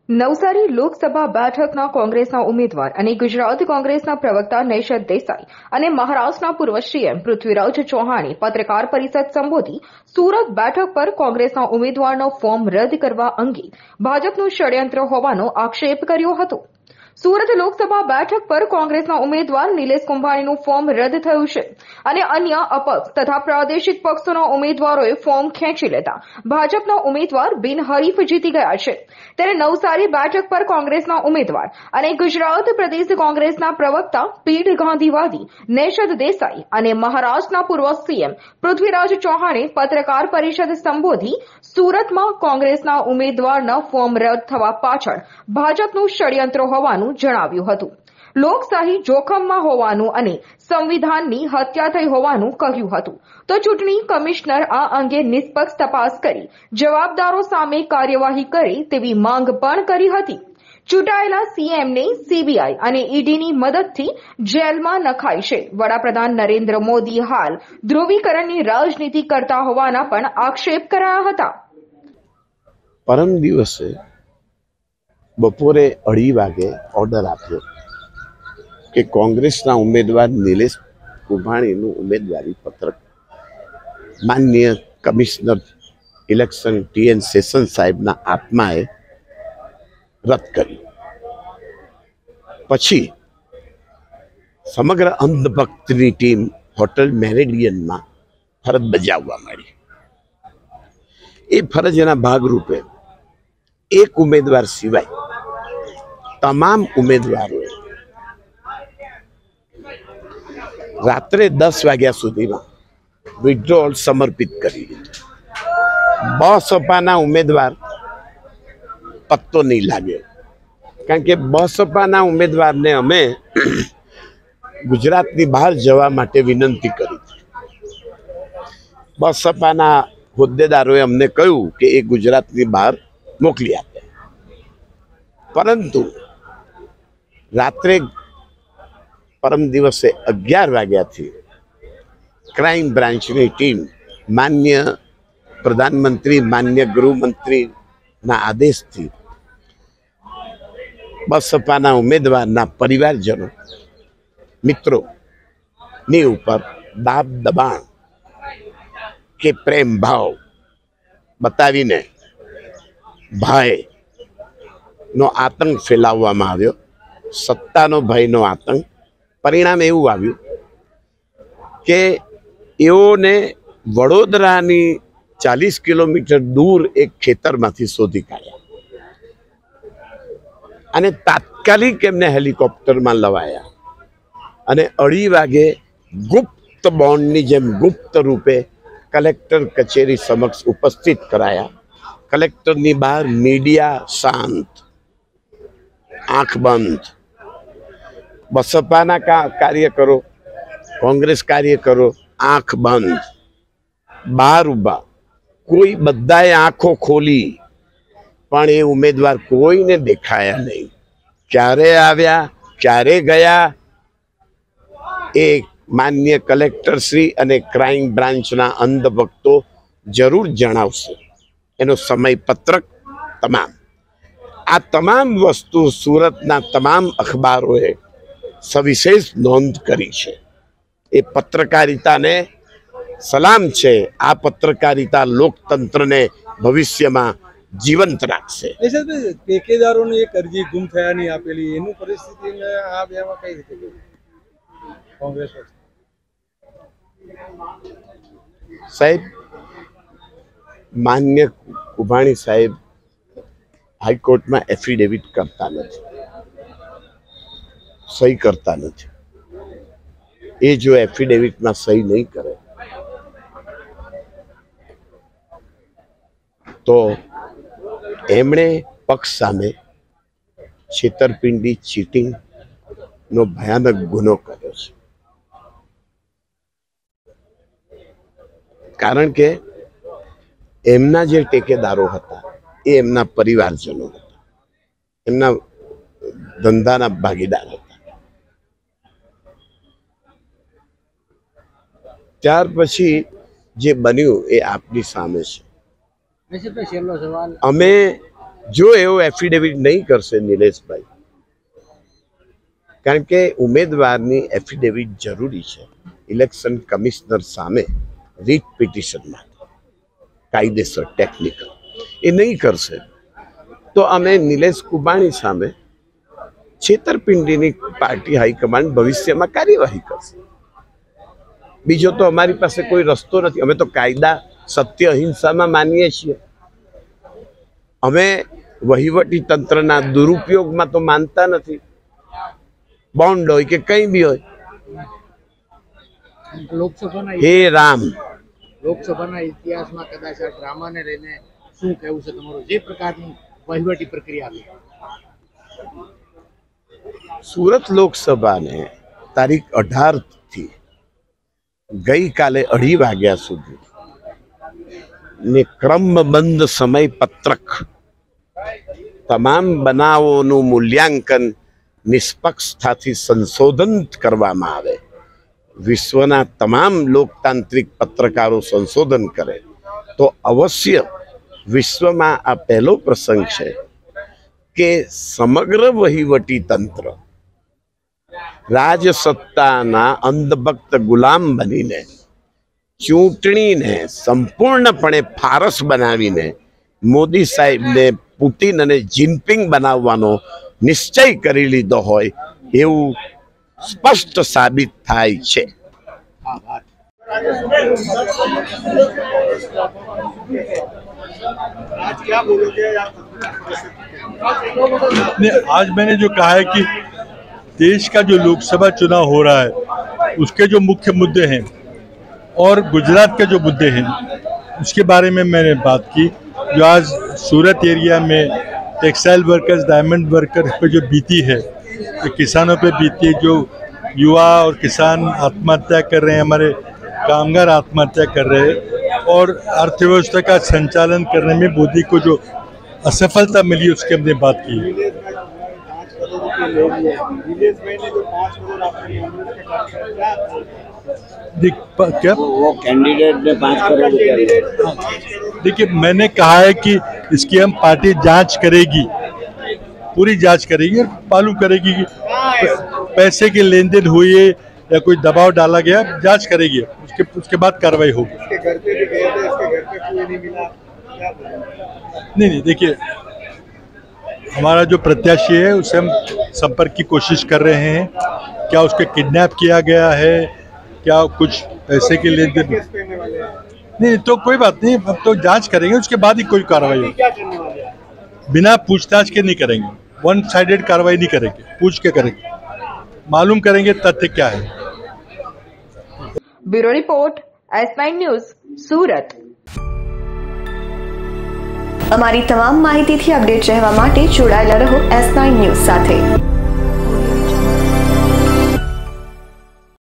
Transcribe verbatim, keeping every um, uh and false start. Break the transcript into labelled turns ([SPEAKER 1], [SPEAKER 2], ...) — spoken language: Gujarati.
[SPEAKER 1] નવસારી લોકસભા બેઠકના કોંગ્રેસના ઉમેદવાર અને ગુજરાત કોંગ્રેસના પ્રવક્તા નૈશદ દેસાઈ અને મહારાષ્ટ્રના પૂર્વ સીએમ પૃથ્વીરાજ ચૌહાણે પત્રકાર પરિષદ સંબોધી સુરત બેઠક પર કોંગ્રેસના ઉમેદવારનો ફોર્મ રદ કરવા અંગે ભાજપનું ષડયંત્ર હોવાનો આક્ષેપ કર્યો હતો। સુરત લોકસભા બેઠક પર કોંગ્રેસના ઉમેદવાર નિલેશ કુંભાણીનું ફોર્મ રદ થયું છે અને અન્ય અપક્ષ તથા પ્રાદેશિક પક્ષોના ઉમેદવારોએ ફોર્મ ખેંચી લેતા ભાજપના ઉમેદવાર બિનહરીફ જીતી ગયા છે। ત્યારે નવસારી બેઠક પર કોંગ્રેસના ઉમેદવાર અને ગુજરાત પ્રદેશ કોંગ્રેસના પ્રવક્તા પીઢ ગાંધીવાદી નૈશદ દેસાઈ અને મહારાષ્ટ્રના પૂર્વ સીએમ પૃથ્વીરાજ ચૌહાણે પત્રકાર પરિષદ સંબોધી સુરતમાં કોંગ્રેસના ઉમેદવારના ફોર્મ રદ થવા પાછળ ભાજપનું ષડયંત્ર હોવાનું જણાવ્યું હતું। લોકશાહી જોખમમાં હોવાનું અને સંવિધાનની હત્યા થઈ હોવાનું કહ્યું હતું। તો ચૂંટણી કમિશનર આ અંગે નિષ્પક્ષ તપાસ કરી જવાબદારો સામે કાર્યવાહી કરે તેવી માંગ પણ કરી હતી। ચૂંટાયેલા સીએમને સીબીઆઈ અને ઈડીની મદદથી જેલમાં નખાય છે। વડાપ્રધાન નરેન્દ્ર મોદી હાલ ધ્રુવીકરણની રાજનીતિ કરતા હોવાના પણ આક્ષેપ કરાયા હતા।
[SPEAKER 2] પરમ દિવસે બપોરે અઢી વાગે ઓર્ડર આપ્યો કે કોંગ્રેસના ઉમેદવાર નિલેશ કુંભાણીનું ઉમેદવારી પત્રક માનનીય commissioner election T N Seshan સાહેબના આત્માએ રદ કર્યું। પછી સમગ્ર અંધભક્તની ટીમ હોટલ મેરેડિયનમાં ફરજ બજાવવા માંડી। એ ફરજના ભાગરૂપે એક ઉમેદવાર સિવાય તમામ ઉમેદવારોએ રાત્રે દસ વાગ્યા સુધીમાં વિથડ્રોઅલ સમર્પિત કરી દીધું। બસપાના ઉમેદવાર પત્તો નહીં લાગ્યો, કારણ કે બસપાના ઉમેદવારને અમે ગુજરાતની બહાર જવા માટે વિનંતી કરી હતી। બસપાના હોદ્દેદારોએ અમને કહ્યું કે એ ગુજરાતની બહાર મોકલી આપે, પરંતુ રાત્રે પરમ દિવસે અગિયાર વાગ્યાથી ક્રાઇમ બ્રાન્ચની ટીમ માન્ય પ્રધાનમંત્રી માન્ય ગૃહમંત્રીના આદેશથી બસપાના ઉમેદવારના પરિવારજનો મિત્રોની ઉપર દાબ દબાણ કે પ્રેમ ભાવ બતાવીને ભય નો આતંક ફેલાવવામાં આવ્યો। સત્તાનો ભયનો આતંક। પરિણામ એવું આવ્યું કે એઓને વડોદરાની ચાલીસ કિલોમીટર દૂર એક ખેતરમાંથી શોધી કાઢ્યા અને તાત્કાલિક એમને હેલિકોપ્ટરમાં લવાયા અને અઢી વાગે ગુપ્ત બોન્ડની જેમ ગુપ્ત રૂપે કલેક્ટર કચેરી સમક્ષ ઉપસ્થિત કરાયા। કલેક્ટરની બહાર મીડિયા શાંત, આંખ બંધ। બસપાના કાર્યકરો, કોંગ્રેસ કાર્યકરો આંખ બંધ, બહાર ઉભા। કોઈ બધાએ આંખો ખોલી, પણ એ ઉમેદવાર કોઈને દેખાયા નહીં। ક્યારે આવ્યા, ક્યારે ગયા, એ માન્ય કલેક્ટર શ્રી અને ક્રાઇમ બ્રાન્ચના અંધભક્તો જરૂર જણાવશે। એનો સમય પત્રક તમામ આ તમામ વસ્તુ સુરતના તમામ અખબારોએ સવિશેષ નોંધ કરી છે। એ પત્રકારિતાને સલામ છે। આ પત્રકારિતા લોકતંત્રને ભવિષ્યમાં જીવંત રાખશે।
[SPEAKER 3] ટેકેદારોની એક અરજી ગુમ થયાની આપેલી એનું પરિસ્થિતિને આ બેમાં કઈ રીતે કોંગ્રેસ
[SPEAKER 2] સાહેબ, માન્ય કુંભાણી સાહેબ હાઈકોર્ટમાં એફિડેવિટ કરતા નથી, સહી કરતા નથી। એ જો એફિડેવિટમાં સહી નહીં કરે તો એમણે પક્ષ સામે છેતરપિંડી, ચીટિંગ નો ભયાનક ગુનો કર્યો છે। કારણ કે એમના જે ટેકેદારો હતા એ એમના પરિવારજનો હતા, એમના ધંધાના ભાગીદાર હતા। ત્યાર પછી જે બન્યું એ આપની સામે છે। અમે જો એવો એફિડેવિટ નહીં કરશે નિલેશભાઈ, કારણ કે ઉમેદવારની એફિડેવિટ જરૂરી છે ઇલેક્શન કમિશનર સામે રીટ પિટિશન માટે, કાયદેસર ટેકનિકલ, એ નહીં કરશે તો અમે નિલેશ કુંભાણી સામે છેતરપિંડીની પાર્ટી હાઈકમાન્ડ ભવિષ્યમાં કાર્યવાહી કરશે. બીજો તો અમારી પાસે કોઈ રસ્તો નથી. અમે તો કાયદા, સત્ય, અહિંસામાં માનીએ છીએ. અમે વહીવટી તંત્રના દુરુપયોગમાં તો માનતા નથી. બોન્ડ હોય કે કંઈ બી હોય.
[SPEAKER 4] લોકસભાના
[SPEAKER 2] હે રામ,
[SPEAKER 4] લોકસભાના ઇતિહાસમાં કદાચ આ ડ્રામાને લઈને શું કહેવું છે તમારું, જે પ્રકારની વહીવટી પ્રક્રિયા હતી?
[SPEAKER 2] સુરત લોકસભાને તારીખ અઢાર થી ગઈકાલે અઢી વાગ્યા સુધી ને ક્રમબંધ સમય પત્રક તમામ બનાવોનું મૂલ્યાંકન નિષ્પક્ષતાથી સંશોધન કરવામાં આવે. વિશ્વના તમામ લોકતાંત્રિક પત્રકારો સંશોધન કરે તો અવશ્ય વિશ્વમાં આ પહેલો પ્રસંગ છે કે સમગ્ર વહીવટી તંત્ર રાજસત્તાના અંધભક્ત ગુલામ બનીને ચૂંટણીને સંપૂર્ણપણે ફારસ બનાવીને મોદી સાહેબને પુતિન અને જિનપિંગ બનાવવાનો નિશ્ચય કરી લીધો હોય એવું સ્પષ્ટ સાબિત થાય છે.
[SPEAKER 5] आज मैंने जो कहा है कि देश का जो लोकसभा चुनाव हो रहा है उसके जो मुख्य मुद्दे हैं और गुजरात के जो मुद्दे हैं उसके बारे में मैंने बात की. जो आज सूरत एरिया में टेक्सटाइल वर्कर्स, डायमंड वर्कर्स पे जो बीती है, तो किसानों पे बीती है, जो युवा और किसान आत्महत्या कर रहे हैं, हमारे कामगार आत्महत्या कर रहे हैं, और अर्थव्यवस्था का संचालन करने में मोदी को जो असफलता मिली उसकी हमने बात की. क्या
[SPEAKER 6] वो कैंडिडेट ने पाँच करोड़
[SPEAKER 5] देखिए, मैंने कहा है कि इसकी हम पार्टी जांच करेगी, पूरी जांच करेगी और मालूम करेगी कि पैसे के लेन देन हुई है या कोई दबाव डाला गया, जांच करेगी. उसके उसके बाद कार्रवाई होगी. नहीं नहीं देखिए, हमारा जो प्रत्याशी है उसे हम संपर्क की कोशिश कर रहे हैं. क्या उसके किडनैप किया गया है, क्या कुछ पैसे के लेन देन? नहीं तो कोई बात नहीं, अब तो जांच करेंगे, उसके बाद ही कोई कार्रवाई होगी. बिना पूछताछ के नहीं करेंगे, वन साइडेड कार्रवाई नहीं करेंगे, पूछ के करेंगे, मालूम करेंगे तथ्य क्या है.
[SPEAKER 1] Bureau report, S nine news, Surat.
[SPEAKER 7] અમારી તમામ માહિતીથી અપડેટ રહેવા માટે જોડાયેલા રહો એસ નાઇન ન્યૂઝ સાથે.